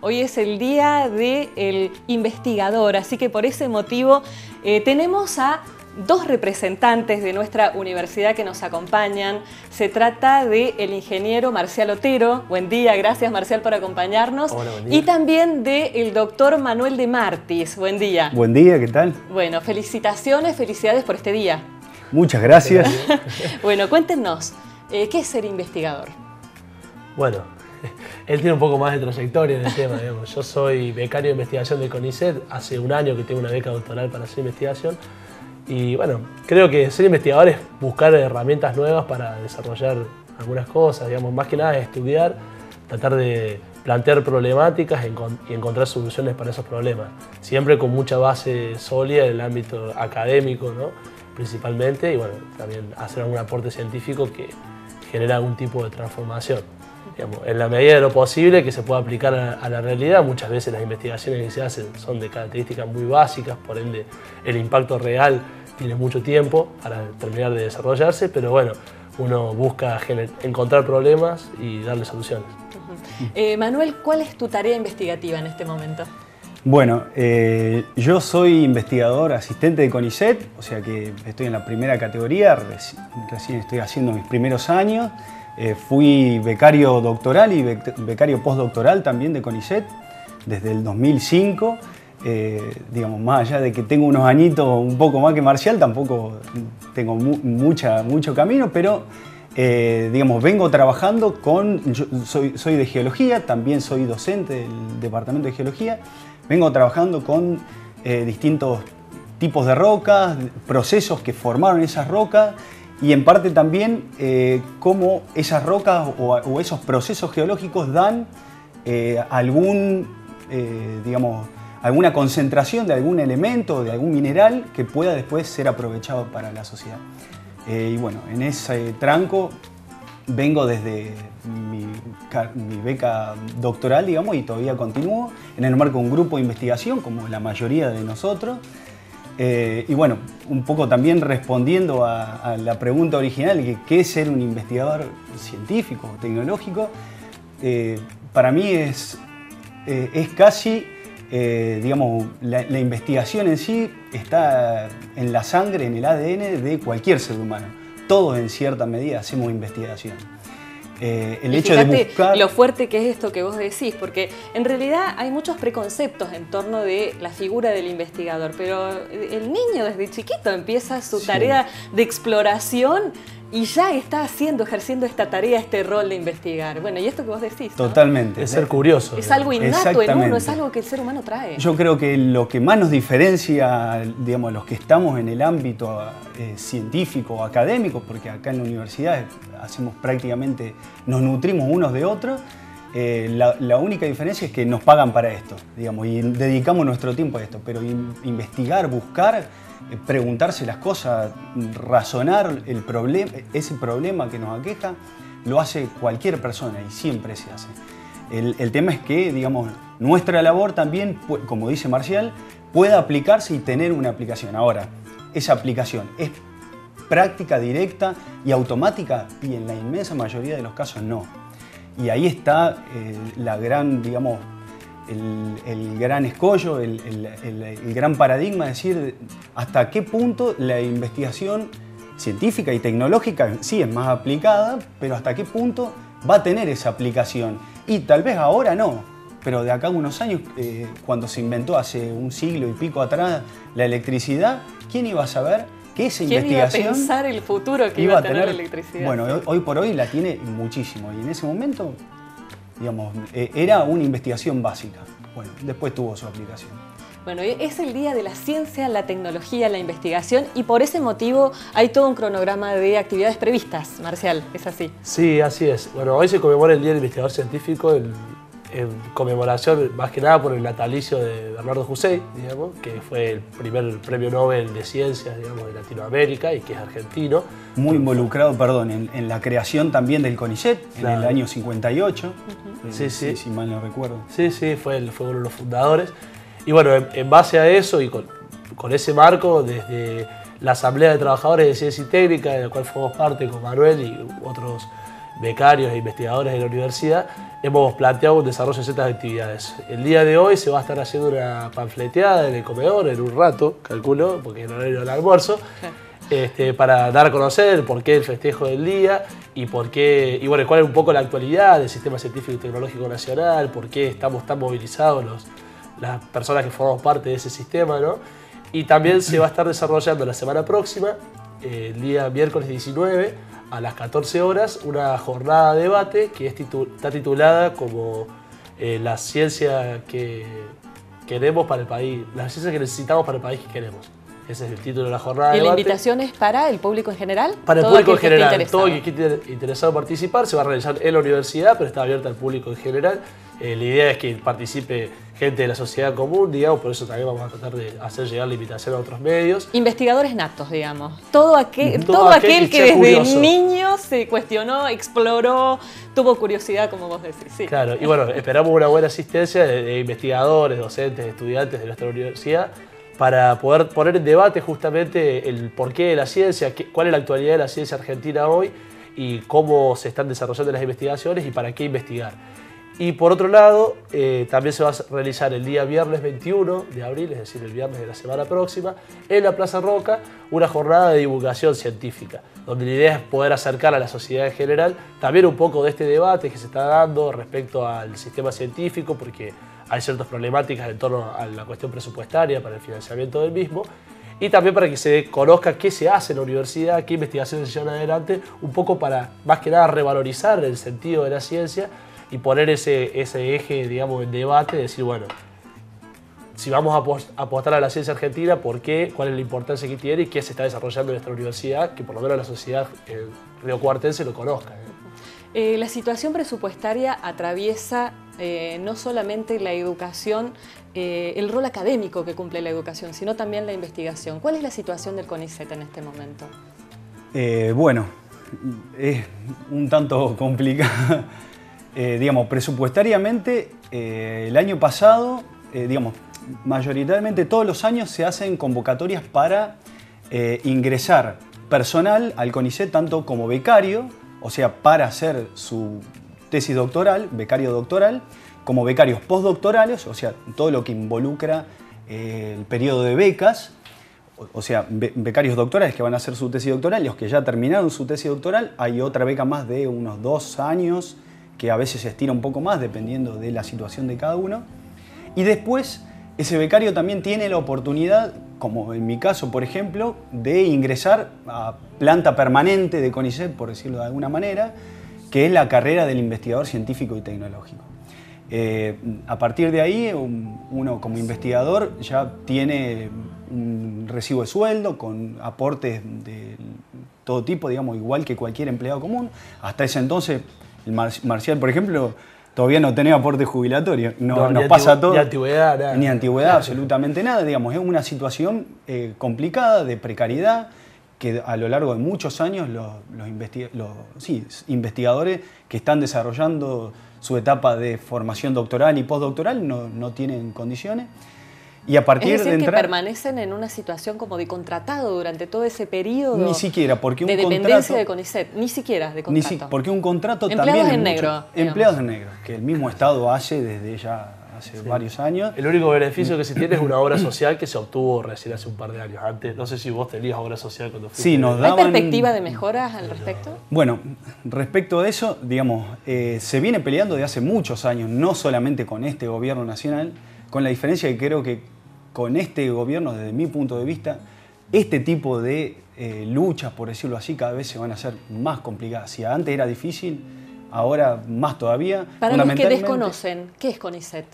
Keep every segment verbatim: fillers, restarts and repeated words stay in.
Hoy es el día del investigador, así que por ese motivo eh, tenemos a dos representantes de nuestra universidad que nos acompañan. Se trata del ingeniero Marcial Otero. Buen día, gracias Marcial por acompañarnos. Hola, buen día. Y también del doctor Manuel de Martis. Buen día. Buen día, ¿qué tal? Bueno, felicitaciones, felicidades por este día. Muchas gracias. Bueno, cuéntenos, eh, ¿qué es ser investigador? Bueno, él tiene un poco más de trayectoria en el tema, digamos. Yo soy becario de investigación de CONICET, hace un año que tengo una beca doctoral para hacer investigación. Y bueno, creo que ser investigador es buscar herramientas nuevas para desarrollar algunas cosas, digamos, más que nada es estudiar, tratar de plantear problemáticas y encontrar soluciones para esos problemas. Siempre con mucha base sólida en el ámbito académico, ¿no? Principalmente, y bueno, también hacer algún aporte científico que genera algún tipo de transformación. Digamos, en la medida de lo posible que se pueda aplicar a, a la realidad. Muchas veces las investigaciones que se hacen son de características muy básicas, por ende el impacto real tiene mucho tiempo para terminar de desarrollarse, pero bueno, uno busca encontrar problemas y darle soluciones. Uh-huh. eh, Manuel, ¿cuál es tu tarea investigativa en este momento? Bueno, eh, yo soy investigador asistente de CONICET, o sea que estoy en la primera categoría, reci recién estoy haciendo mis primeros años. Eh, fui becario doctoral y becario postdoctoral también de CONICET desde el dos mil cinco. Eh, digamos, más allá de que tengo unos añitos un poco más que Marcial, tampoco tengo mu mucha, mucho camino, pero eh, digamos, vengo trabajando con, yo soy, soy de geología, también soy docente del departamento de geología, vengo trabajando con eh, distintos tipos de rocas, procesos que formaron esas rocas, y en parte también eh, cómo esas rocas o, o esos procesos geológicos dan eh, algún, eh, digamos, alguna concentración de algún elemento, de algún mineral que pueda después ser aprovechado para la sociedad. Eh, y bueno, en ese tranco vengo desde mi, mi beca doctoral, digamos, y todavía continúo en el marco de un grupo de investigación, como la mayoría de nosotros. Eh, y bueno, un poco también respondiendo a, a la pregunta original, que qué es ser un investigador científico o tecnológico, eh, para mí es, eh, es casi, eh, digamos, la, la investigación en sí está en la sangre, en el A D N de cualquier ser humano. Todos en cierta medida hacemos investigación. Eh, el y hecho de buscar... lo fuerte que es esto que vos decís, porque en realidad hay muchos preconceptos en torno de la figura del investigador, pero el niño desde chiquito empieza su sí. tarea de exploración y ya está haciendo, ejerciendo esta tarea, este rol de investigar. Bueno, y esto que vos decís, ¿no? Totalmente. Es ser curioso. Es algo innato en uno, es algo que el ser humano trae. Yo creo que lo que más nos diferencia, digamos, los que estamos en el ámbito eh, científico o académico, porque acá en la universidad hacemos prácticamente, nos nutrimos unos de otros, eh, la, la única diferencia es que nos pagan para esto, digamos, y dedicamos nuestro tiempo a esto, pero in, investigar, buscar, preguntarse las cosas, razonar el problema, ese problema que nos aqueja, lo hace cualquier persona y siempre se hace. El, el tema es que, digamos, nuestra labor también, como dice Marcial, pueda aplicarse y tener una aplicación. Ahora, esa aplicación es práctica, directa y automática, y en la inmensa mayoría de los casos no. Y ahí está eh, la gran, digamos, El, el gran escollo, el, el, el, el gran paradigma, es decir, hasta qué punto la investigación científica y tecnológica sí es más aplicada, pero hasta qué punto va a tener esa aplicación. Y tal vez ahora no, pero de acá a unos años, eh, cuando se inventó hace un siglo y pico atrás la electricidad, ¿quién iba a saber que esa ¿Quién investigación iba a pensar el futuro que iba, iba a tener, tener la electricidad? Bueno, hoy, hoy por hoy la tiene muchísimo, y en ese momento, digamos, era una investigación básica. Bueno, después tuvo su aplicación. Bueno, es el Día de la Ciencia, la Tecnología, la Investigación, y por ese motivo hay todo un cronograma de actividades previstas, Marcial, ¿es así? Sí, así es. Bueno, hoy se conmemora el Día del Investigador Científico, el, en conmemoración más que nada por el natalicio de Bernardo Hussein, digamos, que fue el primer premio Nobel de Ciencias, digamos, de Latinoamérica y que es argentino. Muy involucrado, perdón, en, en la creación también del CONICET, claro, en el año cincuenta y ocho, uh-huh. sí, sí. Sí, si mal no recuerdo. Sí, sí, fue, el, fue uno de los fundadores. Y bueno, en, en base a eso y con, con ese marco, desde la Asamblea de Trabajadores de Ciencia y Técnica, de la cual fuimos parte con Manuel y otros becarios e investigadores de la universidad, hemos planteado un desarrollo de ciertas actividades. El día de hoy se va a estar haciendo una panfleteada en el comedor, en un rato, calculo, porque es el horario del almuerzo, este, para dar a conocer por qué el festejo del día y por qué, y bueno, cuál es un poco la actualidad del Sistema Científico y Tecnológico Nacional, por qué estamos tan movilizados los, las personas que formamos parte de ese sistema, ¿no? Y también se va a estar desarrollando la semana próxima, eh, el día miércoles diecinueve, a las catorce horas, una jornada de debate que es titu está titulada como eh, la ciencia que queremos para el país, la ciencia que necesitamos para el país que queremos. Ese es el título de la jornada de debate. ¿Y la invitación es para el público en general? Para el público en general, todo el que esté interesado en participar se va a realizar en la universidad, pero está abierta al público en general. Eh, la idea es que participe gente de la sociedad común, digamos, por eso también vamos a tratar de hacer llegar la invitación a otros medios. Investigadores natos, digamos. Todo aquel, todo, todo aquel, aquel que, que desde curioso. niño se cuestionó, exploró, tuvo curiosidad, como vos decís. Sí. Claro, y bueno, esperamos una buena asistencia de, de investigadores, docentes, estudiantes de nuestra universidad, para poder poner en debate justamente el porqué de la ciencia, qué, cuál es la actualidad de la ciencia argentina hoy y cómo se están desarrollando las investigaciones y para qué investigar. Y por otro lado, eh, también se va a realizar el día viernes veintiuno de abril, es decir, el viernes de la semana próxima, en la Plaza Roca, una jornada de divulgación científica, donde la idea es poder acercar a la sociedad en general también un poco de este debate que se está dando respecto al sistema científico, porque hay ciertas problemáticas en torno a la cuestión presupuestaria para el financiamiento del mismo, y también para que se conozca qué se hace en la universidad, qué investigaciones se llevan adelante, un poco para, más que nada, revalorizar el sentido de la ciencia y poner ese, ese eje, digamos, en debate, de decir, bueno, si vamos a apostar a la ciencia argentina, ¿por qué? ¿Cuál es la importancia que tiene y qué se está desarrollando en nuestra universidad? Que por lo menos la sociedad eh, riocuartense lo conozca, ¿eh? Eh, la situación presupuestaria atraviesa eh, no solamente la educación, eh, el rol académico que cumple la educación, sino también la investigación. ¿Cuál es la situación del CONICET en este momento? Eh, bueno, es un tanto complicado. Eh, digamos, presupuestariamente, eh, el año pasado, eh, digamos, mayoritariamente todos los años se hacen convocatorias para eh, ingresar personal al CONICET, tanto como becario, o sea, para hacer su tesis doctoral, becario doctoral, como becarios postdoctorales, o sea, todo lo que involucra eh, el periodo de becas, o, o sea, be becarios doctorales que van a hacer su tesis doctoral, y los que ya terminaron su tesis doctoral, hay otra beca más de unos dos años, que a veces se estira un poco más dependiendo de la situación de cada uno. Y después, ese becario también tiene la oportunidad, como en mi caso, por ejemplo, de ingresar a planta permanente de CONICET, por decirlo de alguna manera, que es la carrera del investigador científico y tecnológico. Eh, a partir de ahí, un, uno como investigador ya tiene un recibo de sueldo con aportes de todo tipo, digamos, igual que cualquier empleado común. Hasta ese entonces, el Marcial, por ejemplo, todavía no tenía aporte jubilatorio. No, no, nos pasa todo. Ni antigüedad, nada. Ni antigüedad, absolutamente nada. Digamos, es una situación eh, complicada, de precariedad, que a lo largo de muchos años los, los, investiga los sí, investigadores que están desarrollando su etapa de formación doctoral y postdoctoral no, no tienen condiciones. Y a partir es decir, de entrar, que permanecen en una situación como de contratado durante todo ese periodo. Ni siquiera, porque un de contrato, dependencia de CONICET, ni siquiera de contrato. Ni si, porque un contrato empleados también... en mucho, negro. Digamos. Empleados en negro, que el mismo Estado hace desde ya hace sí. varios años. El único beneficio que se tiene es una obra social que se obtuvo recién hace un par de años. Antes, no sé si vos tenías obra social cuando fuiste. Sí, nos daban... ¿Hay perspectiva de mejoras al respecto? Bueno, respecto a eso, digamos, eh, se viene peleando de hace muchos años, no solamente con este gobierno nacional, con la diferencia que creo que con este gobierno, desde mi punto de vista, este tipo de eh, luchas, por decirlo así, cada vez se van a hacer más complicadas. Si antes era difícil, ahora más todavía. Para los que desconocen, ¿qué es CONICET?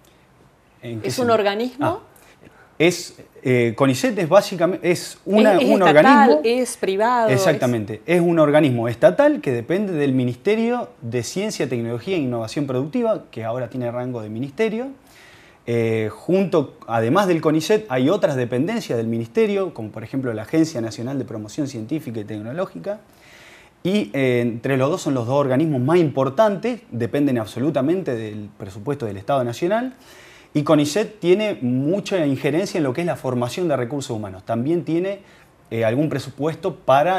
¿Es un organismo? Ah, es, eh, CONICET es básicamente es una, ¿Es, es un estatal, organismo... es privado? Exactamente. Es... es un organismo estatal que depende del Ministerio de Ciencia, Tecnología e Innovación Productiva, que ahora tiene rango de ministerio. Eh, junto, además del CONICET, hay otras dependencias del Ministerio, como por ejemplo la Agencia Nacional de Promoción Científica y Tecnológica, y eh, entre los dos son los dos organismos más importantes, dependen absolutamente del presupuesto del Estado Nacional, y CONICET tiene mucha injerencia en lo que es la formación de recursos humanos. También tiene eh, algún presupuesto para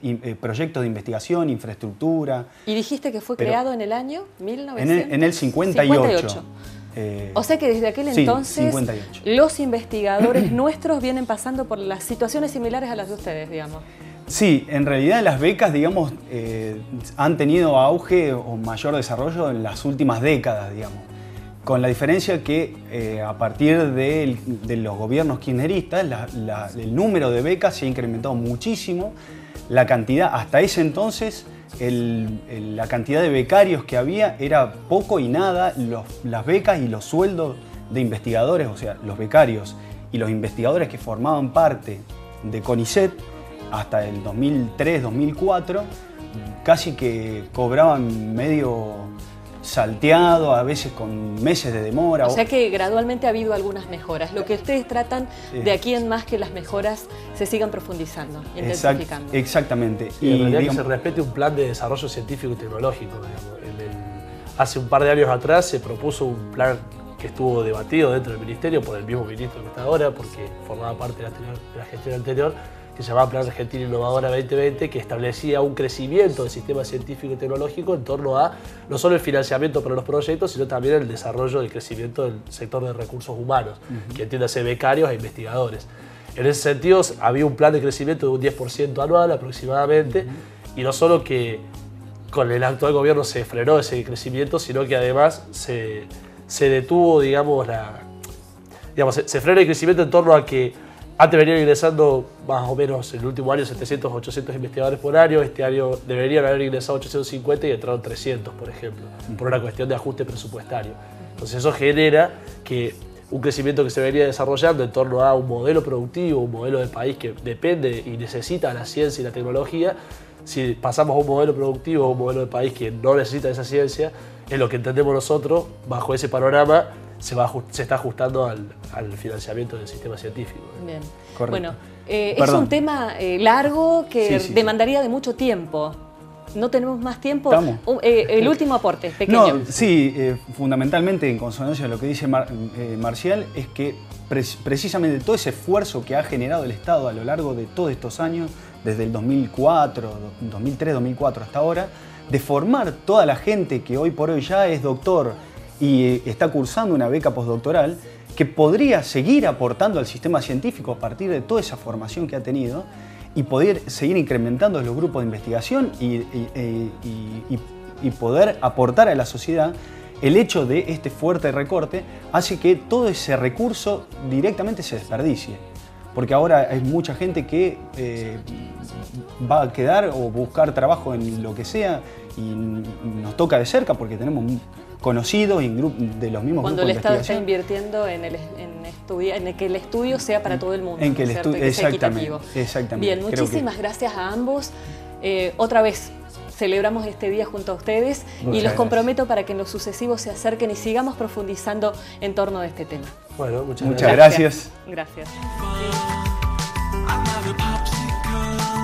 eh, proyectos de investigación, infraestructura. Y dijiste que fue Pero creado en el año mil novecientos... En el, en el cincuenta y ocho. cincuenta y ocho. Eh, O sea que desde aquel sí, entonces cincuenta y ocho. los investigadores nuestros vienen pasando por las situaciones similares a las de ustedes, digamos. Sí, en realidad las becas, digamos, eh, han tenido auge o mayor desarrollo en las últimas décadas, digamos. Con la diferencia que eh, a partir de, de los gobiernos kirchneristas, la, la, el número de becas se ha incrementado muchísimo. La cantidad, hasta ese entonces, el, el, la cantidad de becarios que había era poco y nada. Los, las becas y los sueldos de investigadores, o sea, los becarios y los investigadores que formaban parte de CONICET hasta el dos mil tres, dos mil cuatro, casi que cobraban medio salteado, a veces con meses de demora. O sea que gradualmente ha habido algunas mejoras. Lo que ustedes tratan de aquí en más que las mejoras se sigan profundizando, intensificando. Exact, exactamente. Y, y en realidad digamos, que se respete un plan de desarrollo científico y tecnológico. Digamos. En el, hace un par de años atrás se propuso un plan que estuvo debatido dentro del ministerio por el mismo ministro que está ahora, porque formaba parte de la, de la gestión anterior, que se llamaba Plan Argentina Innovadora veinte veinte, que establecía un crecimiento del sistema científico y tecnológico en torno a no solo el financiamiento para los proyectos, sino también el desarrollo del crecimiento del sector de recursos humanos, uh-huh. que entiéndase becarios e investigadores. En ese sentido, había un plan de crecimiento de un diez por ciento anual aproximadamente, uh-huh. y no solo que con el actual gobierno se frenó ese crecimiento, sino que además se, se detuvo, digamos, la, digamos se, se frena el crecimiento en torno a que antes venían ingresando más o menos en el último año setecientos, ochocientos investigadores por año. Este año deberían haber ingresado ochocientos cincuenta y entraron trescientos, por ejemplo, por una cuestión de ajuste presupuestario. Entonces eso genera que un crecimiento que se venía desarrollando en torno a un modelo productivo, un modelo de país que depende y necesita la ciencia y la tecnología, si pasamos a un modelo productivo, a un modelo de país que no necesita esa ciencia, es lo que entendemos nosotros, bajo ese panorama, Se, va, se está ajustando al, al financiamiento del sistema científico. Bien. Correcto. Bueno, eh, es un tema eh, largo que sí, sí, demandaría sí. de mucho tiempo. No tenemos más tiempo. Uh, eh, el último aporte, pequeño. No, sí, eh, fundamentalmente en consonancia con lo que dice Mar, eh, Marcial, es que pre precisamente todo ese esfuerzo que ha generado el Estado a lo largo de todos estos años, desde el dos mil cuatro, dos mil tres, dos mil cuatro hasta ahora, de formar toda la gente que hoy por hoy ya es doctor y está cursando una beca postdoctoral, que podría seguir aportando al sistema científico a partir de toda esa formación que ha tenido y poder seguir incrementando los grupos de investigación y, y, y, y, y poder aportar a la sociedad. El hecho de este fuerte recorte hace que todo ese recurso directamente se desperdicie, porque ahora hay mucha gente que eh, va a quedar o buscar trabajo en lo que sea y nos toca de cerca porque tenemos conocidos y de los mismos Cuando grupos el Estado de está invirtiendo en, el, en, estudia, en que el estudio sea para todo el mundo, en que el ¿no? estudio, que sea exactamente, equitativo. exactamente. Bien, muchísimas que... gracias a ambos. Eh, otra vez celebramos este día junto a ustedes muchas y los gracias. comprometo para que en lo sucesivo se acerquen y sigamos profundizando en torno de este tema. Bueno, muchas, muchas gracias. Gracias. gracias.